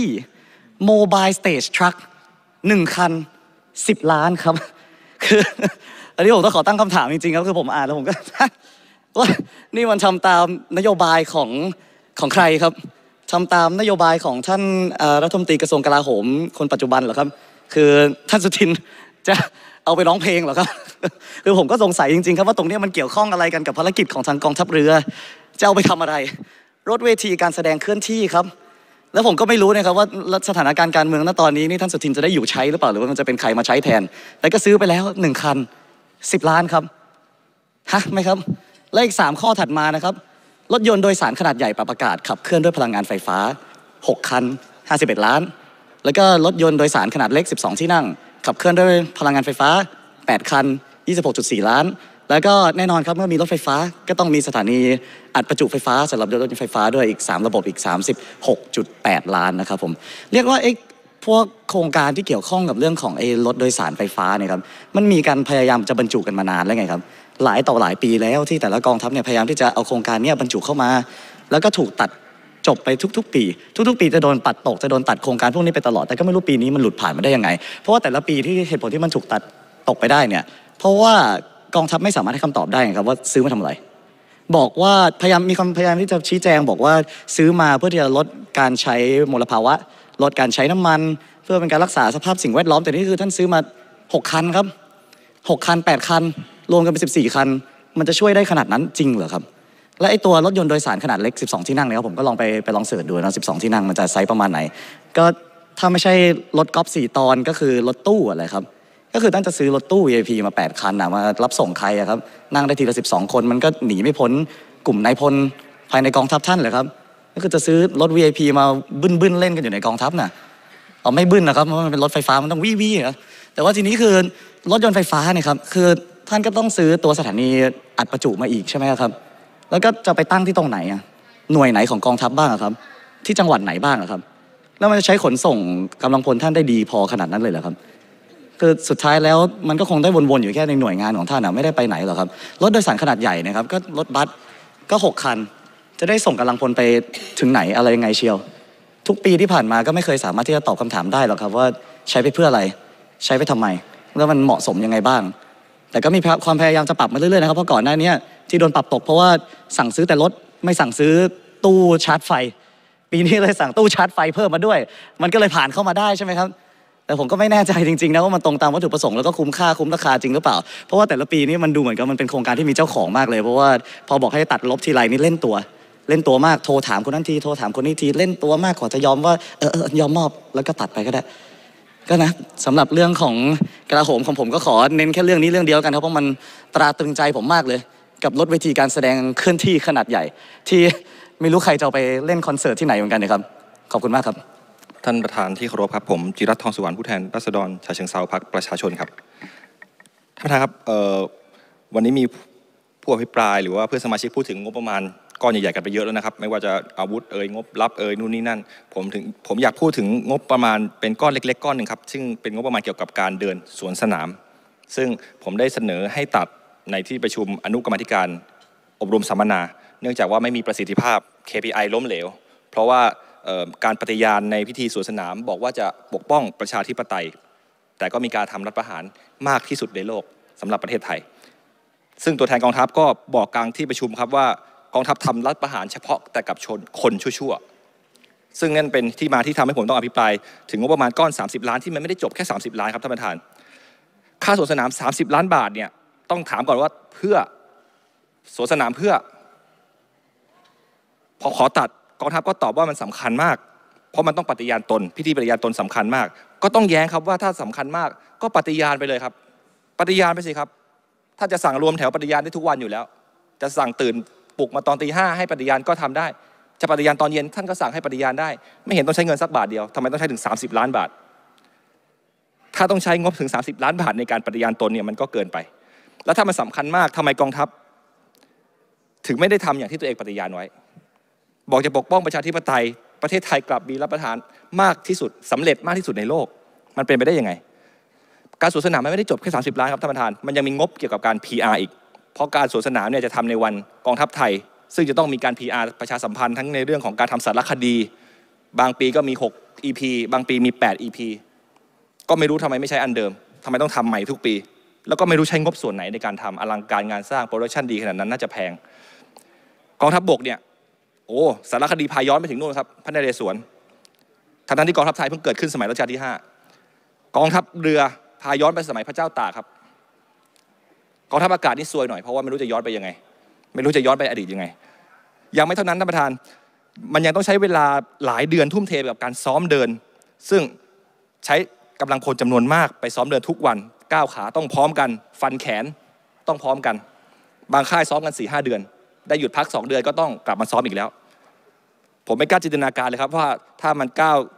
Mobile Stage Truck หนึ่งคันสิบล้านครับคืออันนี้ผมต้องขอตั้งคำถามจริงๆครับคือผมอ่านแล้วผมก็ว่านี่มันทำตามนโยบายของของใครครับทำตามนโยบายของท่านรัฐมนตรีกระทรวงกลาโหมคนปัจจุบันเหรอครับคือท่านสุทินจะเอาไปร้องเพลงเหรอครับคือผมก็สงสัยจริงๆครับว่าตรงนี้มันเกี่ยวข้องอะไรกันกับภารกิจของทางกองทัพเรือจะเอาไปทำอะไรรถเวทีการแสดงเคลื่อนที่ครับแล้วผมก็ไม่รู้นะครับว่าสถานการณ์การเมืองณตอนนี้นี่ท่านสุทินจะได้อยู่ใช้หรือเปล่าหรือว่ามันจะเป็นใครมาใช้แทนแต่ก็ซื้อไปแล้วหนึ่งคันสิบล้านครับฮะไหมครับและอีกสามข้อถัดมานะครับรถยนต์โดยสารขนาดใหญ่ปรับอากาศขับเคลื่อนด้วยพลังงานไฟฟ้าหกคันห้าสิบเอ็ดล้านแล้วก็รถยนต์โดยสารขนาดเล็กสิบสองที่นั่งขับเคลื่อนด้วยพลังงานไฟฟ้าแปดคัน ยี่สิบหกจุดสี่ ล้านแล้วก็แน่นอนครับเมื่อมีรถไฟฟ้าก็ต้องมีสถานีอัดประจุไฟฟ้าสำหรับรถยนต์ไฟฟ้าด้วยอีกสามระบบอีก สามสิบหกจุดแปด ล้านนะครับผมเรียกว่าไอ้พวกโครงการที่เกี่ยวข้องกับเรื่องของไอ้รถโดยสารไฟฟ้าเนี่ยครับมันมีการพยายามจะบรรจุกันมานานแล้วไงครับหลายต่อหลายปีแล้วที่แต่ละกองทัพเนี่ยพยายามที่จะเอาโครงการนี้บรรจุเข้ามาแล้วก็ถูกตัดจบไปทุกๆปีทุกๆปีจะโดนปัดตกจะโดนตัดโครงการพวกนี้ไปตลอดแต่ก็ไม่รู้ปีนี้มันหลุดผ่านมาได้ยังไงเพราะว่าแต่ละปีที่เหตุผลที่มันถูกตัดตกไปได้เนี่ยเพราะว่ากองทัพไม่สามารถให้คำตอบได้ครับว่าซื้อมาทำอะไรบอกว่าพยายามมีความพยายามที่จะชี้แจงบอกว่าซื้อมาเพื่อที่จะลดการใช้มลภาวะลดการใช้น้ำมันเพื่อเป็นการรักษาสภาพสิ่งแวดล้อมแต่นี่คือท่านซื้อมาหกคันครับหกคันแปดคันรวมกันเป็นสิบสี่คันมันจะช่วยได้ขนาดนั้นจริงเหรอครับและไอ้ตัวรถยนต์โดยสารขนาดเล็กสิบสองที่นั่งเนี่ยผมก็ลองไปไปลองเสิร์ชดูนะสิบสองที่นั่งมันจะไซส์ประมาณไหนก็ถ้าไม่ใช่รถกอล์ฟสี่ตอนก็คือรถตู้อะไรครับก็คือท่านจะซื้อรถตู้ วี ไอ พี มาแปดคันนะมารับส่งใครอะครับนั่งได้ทีละสิบสองคนมันก็หนีไม่พ้นกลุ่มนายพลภายในกองทัพท่านเลยครับก็คือจะซื้อรถ วี ไอ พี มาบึ้นบึ้นเล่นกันอยู่ในกองทัพน่ะเอาไม่บึ้นนะครับเพราะมันเป็นรถไฟฟ้ามันต้องวี่วี่นะแต่ว่าทีนี้คือรถยนต์ไฟฟ้าเนี่ยครับคือท่านก็ต้องซื้อตัวสถานีอัดประจุมาอีกใช่ไหมครับแล้วก็จะไปตั้งที่ตรงไหนอะหน่วยไหนของกองทัพบ้างครับที่จังหวัดไหนบ้างครับแล้วมันจะใช้ขนส่งกำลังพลท่านได้ดีพอขนาดนั้นเลยเหรอครับคือสุดท้ายแล้วมันก็คงได้วนๆอยู่แค่ในหน่วยงานของท่านอะไม่ได้ไปไหนหรอกครับรถโดยสารขนาดใหญ่นะครับก็รถบัสก็หกคันจะได้ส่งกำลังพลไปถึงไหนอะไรยังไงเชียวทุกปีที่ผ่านมาก็ไม่เคยสามารถที่จะตอบคำถามได้หรอกครับว่าใช้ไปเพื่ออะไรใช้ไปทำไมแล้วมันเหมาะสมยังไงบ้างแต่ก็มีความพยายามจะปรับมาเรื่อยๆนะครับเพราะก่อนหน้านี้ที่โดนปรับตกเพราะว่าสั่งซื้อแต่รถไม่สั่งซื้อตู้ชาร์จไฟปีนี้เลยสั่งตู้ชาร์จไฟเพิ่มมาด้วยมันก็เลยผ่านเข้ามาได้ใช่ไหมครับแต่ผมก็ไม่แน่ใจจริงๆนะว่ามันตรงตามวัตถุประสงค์แล้วก็คุ้มค่าคุ้มราคาจริงหรือเปล่าเพราะว่าแต่ละปีนี้มันดูเหมือนกับมันเป็นโครงการที่มีเจ้าของมากเลยเพราะว่าพอบอกให้ตัดลบทีไรนี่เล่นตัวเล่นตัวมากโทรถามคนนั้นทีโทรถามคนนี้ทีเล่นตัวมากกว่าจะยอมว่าเออเออยอมมอบแล้วก็ตัดไปก็ได้ก็นะสำหรับเรื่องของกลาโหมของผมก็ขอเน้นแค่เรื่องนี้เรื่องเดียวกันครับเพราะมันตราตรึงใจผมมากเลยกับรถเวทีการแสดงเคลื่อนที่ขนาดใหญ่ที่ไม่รู้ใครจะไปเล่นคอนเสิร์ตที่ไหนเหมือนกันนะครับขอบคุณมากครับท่านประธานที่เคารพครับผมจิรัตน์ทองสุวรรณผู้แทนราษฎรฉะเชิงเทราพรรคประชาชนครับท่านประธานครับวันนี้มีผู้อภิปรายหรือว่าเพื่อนสมาชิกพูดถึงงบประมาณก้อนใหญ่ๆกันไปเยอะแล้วนะครับไม่ว่าจะอาวุธเอ่ยงบลับเอ่ยนู่นนี่นั่นผมถึงผมอยากพูดถึงงบประมาณเป็นก้อนเล็กๆก้อนหนึ่งครับซึ่งเป็นงบประมาณเกี่ยวกับการเดินสวนสนามซึ่งผมได้เสนอให้ตัดในที่ประชุมอนุกรรมาธิการอบรมสัมมนาเนื่องจากว่าไม่มีประสิทธิภาพ เค พี ไอ ล้มเหลวเพราะว่าการปฏิญาณในพิธีสวนสนามบอกว่าจะปกป้องประชาธิปไตยแต่ก็มีการทำรัฐประหารมากที่สุดในโลกสำหรับประเทศไทยซึ่งตัวแทนกองทัพก็บอกกลางที่ประชุมครับว่ากองทัพทำรัฐประหารเฉพาะแต่กับชนคนชั่วๆซึ่งนั่นเป็นที่มาที่ทำให้ผมต้องอภิปรายถึงงบประมาณก้อนสามสิบล้านที่มันไม่ได้จบแค่สามสิบล้านครับท่านประธานค่าสวนสนามสามสิบล้านบาทเนี่ยต้องถามก่อนว่าเพื่อสวนสนามเพื่อพอขอตัดกองทัพก็ตอบว่ามันสำคัญมากเพราะมันต้องปฏิญาณตนพิธีปฏิญาณตนสำคัญมากก็ต้องแย้งครับว่าถ้าสำคัญมากก็ปฏิญาณไปเลยครับปฏิญาณไปสิครับถ้าจะสั่งรวมแถวปฏิญาณได้ทุกวันอยู่แล้วจะสั่งตื่นปลุกมาตอนตีห้าให้ปฏิญาณก็ทำได้จะปฏิญาณตอนเย็นท่านก็สั่งให้ปฏิญาณได้ไม่เห็นต้องใช้เงินสักบาทเดียวทำไมต้องใช้ถึงสามสิบล้านบาทถ้าต้องใช้งบถึงสามสิบล้านบาทในการปฏิญาณตนเนี่ยมันก็เกินไปแล้วถ้ามันสำคัญมากทำไมกองทัพถึงไม่ได้ทำอย่างที่ตัวเองปฏิญาณไว้บอกจะปกป้องประชาธิปไตยประเทศไทยกลับมีรัฐประหารมากที่สุดสำเร็จมากที่สุดในโลกมันเป็นไปได้ยังไงการสวนสนามมันไม่ได้จบแค่สามสิบล้านครับท่านประธานมันยังมีงบเกี่ยวกับการ พี อาร์ อีกเพราะการสวนสนามเนี่ยจะทำในวันกองทัพไทยซึ่งจะต้องมีการ พี อาร์ ประชาสัมพันธ์ทั้งในเรื่องของการทำสารคดีบางปีก็มีหก อี พี บางปีมีแปด อี พี ก็ไม่รู้ทำไมไม่ใช้อันเดิมทำไมต้องทำใหม่ทุกปีแล้วก็ไม่รู้ใช้งบส่วนไหนในการทำอลังการงานสร้างโปรดักชันดีขนาดนั้นน่าจะแพงกองทัพบกเนี่ยโอ้สารคดีพาย้อนไปถึงนู่นครับพระนเรศวรทั้งที่กองทัพไทยเพิ่งเกิดขึ้นสมัยรัชกาลที่ห้ากองทัพเรือพาย้อนไปสมัยพระเจ้าตากครับกองทัพอากาศนี่ซวยหน่อยเพราะว่าไม่รู้จะย้อนไปยังไงไม่รู้จะย้อนไปอดีตยังไงยังไม่เท่านั้นท่านประธานมันยังต้องใช้เวลาหลายเดือนทุ่มเทกับการซ้อมเดินซึ่งใช้กำลังคนจำนวนมากไปซ้อมเดินทุกวันก้าวขาต้องพร้อมกันฟันแขนต้องพร้อมกันบางค่ายซ้อมกัน สี่ห้า เดือนได้หยุดพักสองเดือนก็ต้องกลับมาซ้อมอีกแล้วผมไม่กล้าจินตนาการเลยครับว่าถ้ามันก้าว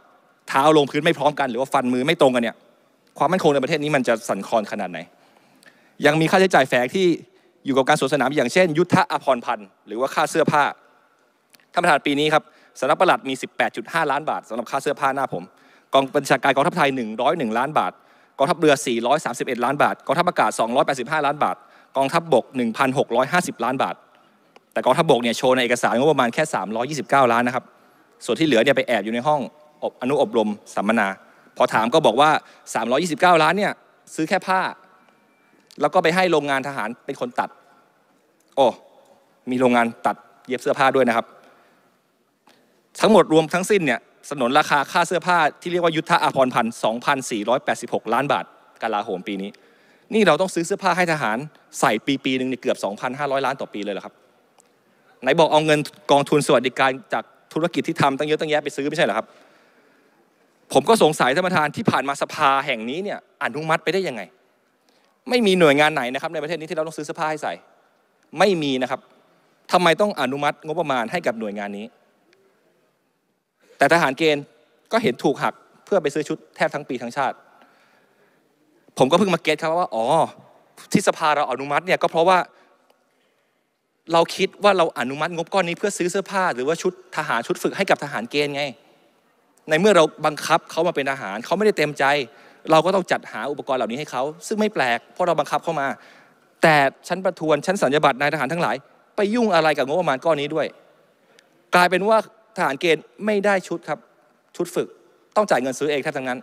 เท้าลงพื้นไม่พร้อมกันหรือว่าฟันมือไม่ตรงกันเนี่ยความมั่นคงในประเทศนี้มันจะสั่นคลอนขนาดไหนยังมีค่าใช้จ่ายแฝงที่อยู่กับการสวนสนามอย่างเช่นยุทธอภรณ์พันธ์หรือว่าค่าเสื้อผ้าท่านประธานปีนี้ครับสำนักปลัดมี สิบแปดจุดห้า ล้านบาทสำหรับค่าเสื้อผ้าหน้าผมกองบัญชาการกองทัพไทยหนึ่งร้อยเอ็ดล้านบาทกองทัพเรือสี่ร้อยสามสิบเอ็ดล้านบาทกองทัพอากาศสองร้อยแปดสิบห้าล้านบาทกองทัพบก หนึ่งพันหกร้อยห้าสิบ ล้านบาทแต่กองทัพบกเนี่ยโชว์ในเอกสารงบประมาณแค่สามร้อยยี่สิบเก้าล้านนะครับส่วนที่เหลือเนี่ยไปแอบอยู่ในห้องอบอนุอบรมสัมมนาพอถามก็บอกว่าสามร้อยยี่สิบเก้าล้านเนี่ยซื้อแค่ผ้าแล้วก็ไปให้โรงงานทหารเป็นคนตัดโอ้มีโรงงานตัดเย็บเสื้อผ้าด้วยนะครับทั้งหมดรวมทั้งสิ้นเนี่ยสนนราคาค่าเสื้อผ้าที่เรียกว่ายุทธอภรณ์พันธ์ สองพันสี่ร้อยแปดสิบหก ล้านบาทกลาโหมปีนี้นี่เราต้องซื้อเสื้อผ้าให้ทหารใส่ปีปีหนึ่งเกือบ สองพันห้าร้อย ล้านต่อปีเลยเหรอครับไหนบอกเอาเงินกองทุนสวัสดิการจากธุรกิจที่ทำตั้งเยอะตั้งแยะไปซื้อไม่ใช่เหรอครับผมก็สงสัยท่านประธานที่ผ่านมาสภาแห่งนี้เนี่ยอนุมัติไปได้ยังไงไม่มีหน่วยงานไหนนะครับในประเทศนี้ที่เราต้องซื้อเสื้อผ้าให้ใส่ไม่มีนะครับทำไมต้องอนุมัติงบประมาณให้กับหน่วยงานนี้แต่ทหารเกณฑ์ก็เห็นถูกหักเพื่อไปซื้อชุดแทบทั้งปีทั้งชาติผมก็เพิ่งมาเก็ตครับว่าอ๋อที่สภาเราอนุมัติเนี่ยก็เพราะว่าเราคิดว่าเราอนุมัติงบก้อนนี้เพื่อซื้อเสื้อผ้าหรือว่าชุดทหารชุดฝึกให้กับทหารเกณฑ์ไงในเมื่อเราบังคับเขามาเป็นทหารเขาไม่ได้เต็มใจเราก็ต้องจัดหาอุปกรณ์เหล่านี้ให้เขาซึ่งไม่แปลกเพราะเราบังคับเข้ามาแต่ชั้นประทวนชั้นสัญญาบัตรนายทหารทั้งหลายไปยุ่งอะไรกับงบประมาณก้อนนี้ด้วยกลายเป็นว่าทหารเกณฑ์ไม่ได้ชุดครับชุดฝึกต้องจ่ายเงินซื้อเองแทบทั้งนั้น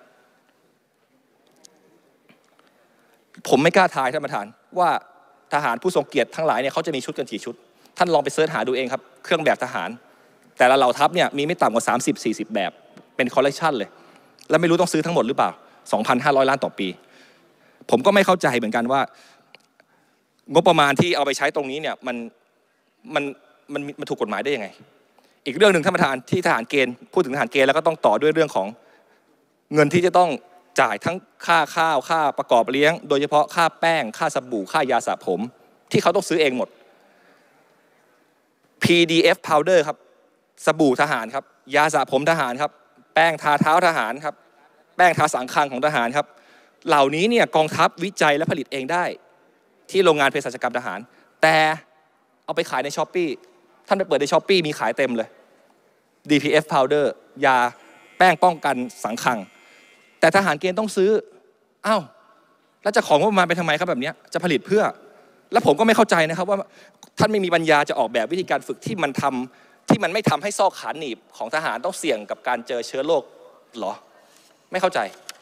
ผมไม่กล้าทายท่านประธานว่าทหารผู้ทรงเกียรติทั้งหลายเนี่ยเขาจะมีชุดกันกี่ชุดท่านลองไปเสิร์ชหาดูเองครับเครื่องแบบทหารแต่ละเหล่าทัพเนี่ยมีไม่ต่ำกว่า สามสิบ สี่สิบ แบบเป็นคอลเลกชันเลยแล้วไม่รู้ต้องซื้อทั้งหมดหรือเปล่า สองพันห้าร้อย ล้านต่อปีผมก็ไม่เข้าใจเหมือนกันว่างบประมาณที่เอาไปใช้ตรงนี้เนี่ยมันมันมันมันถูกกฎหมายได้ยังไงอีกเรื่องหนึ่งท่านประธานที่ทหารเกณฑ์พูดถึงทหารเกณฑ์แล้วก็ต้องต่อด้วยเรื่องของเงินที่จะต้องจ่ายทั้งค่าข้าวค่าประกอบเลี้ยงโดยเฉพาะค่าแป้งค่าสบู่ค่ายาสระผมที่เขาต้องซื้อเองหมด พี ดี เอฟ powder ครับสบู่ทหารครับยาสระผมทหารครับแป้งทาเท้าทหารครับแป้งทาสังคางของทหารครับเหล่านี้เนี่ยกองทัพวิจัยและผลิตเองได้ที่โรงงานเภสัชกรรมทหารแต่เอาไปขายในช้อปปี้ท่านไปเปิดในช้อปปี้มีขายเต็มเลย ดี พี เอฟ powder ยาแป้งป้องกันสังคางแต่ทหารเกณฑ์ต้องซื้ออ้าวแล้วจะของงบประมาณไปทำไมครับแบบนี้จะผลิตเพื่อแล้วผมก็ไม่เข้าใจนะครับว่าท่านไม่มีปัญญาจะออกแบบวิธีการฝึกที่มันทำที่มันไม่ทำให้ซอกขาหนีบของทหารต้องเสี่ยงกับการเจอเชื้อโรคหรอไม่เข้าใจ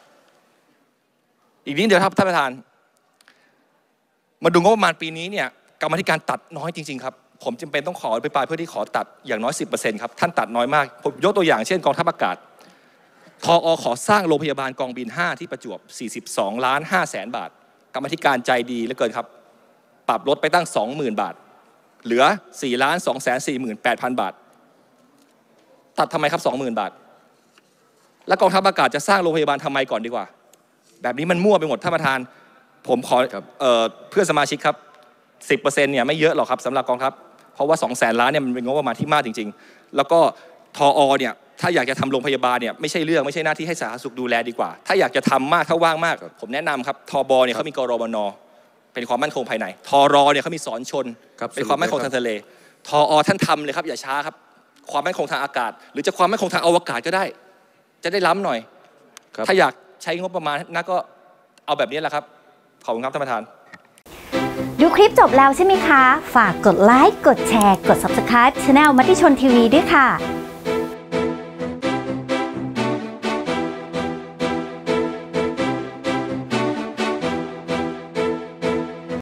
อีกนิดเดียวครับท่านประธานมาดูงบประมาณปีนี้เนี่ยกรรมาธิการตัดน้อยจริงๆครับผมจำเป็นต้องขออภิปรายเพื่อที่ขอตัดอย่างน้อย สิบเปอร์เซ็นต์ ครับท่านตัดน้อยมากผมยกตัวอย่างเช่นกองทัพอากาศทอ.ขอสร้างโรงพยาบาลกองบินห้าที่ประจวบสี่สิบสองล้านห้าแสนบาทกรรมาธิการใจดีเหลือเกินครับปรับลดไปตั้ง สองหมื่น บาทเหลือ สี่ล้านสองแสนสี่หมื่นแปดพัน บาทตัดทำไมครับ สองหมื่น บาทแล้วกองทัพอากาศจะสร้างโรงพยาบาลทำไมก่อนดีกว่าแบบนี้มันมั่วไปหมดท่านประธานผมขอเอ่อเพื่อนสมาชิกครับ สิบเปอร์เซ็นต์ เนี่ยไม่เยอะหรอกครับสำหรับกองทัพเพราะว่า สองแสน ล้านเนี่ยมันเป็นงบประมาณที่มากจริงๆแล้วก็ทอ.เนี่ยถ้าอยากจะทำโรงพยาบาลเนี่ยไม่ใช่เรื่องไม่ใช่หน้าที่ให้สาธารณสุขดูแลดีกว่าถ้าอยากจะทำมากถ้าว่างมากผมแนะนำครับทบเนี่ยเขามีกรมนเป็นความมั่นคงภายในทรเนี่ยเขามีสอนชนเป็นความมั่นคงทางทะเลทอ.ท่านทำเลยครับอย่าช้าครับความมั่นคงทางอากาศหรือจะความมั่นคงทางอวกาศก็ได้จะได้ล้ำหน่อยถ้าอยากใช้งบประมาณนะก็เอาแบบนี้แหละครับขอบคุณครับท่านประธานดูคลิปจบแล้วใช่ไหมคะฝากกดไลค์กดแชร์กด ซับสไครบ์ ช่องมติชนทีวีด้วยค่ะ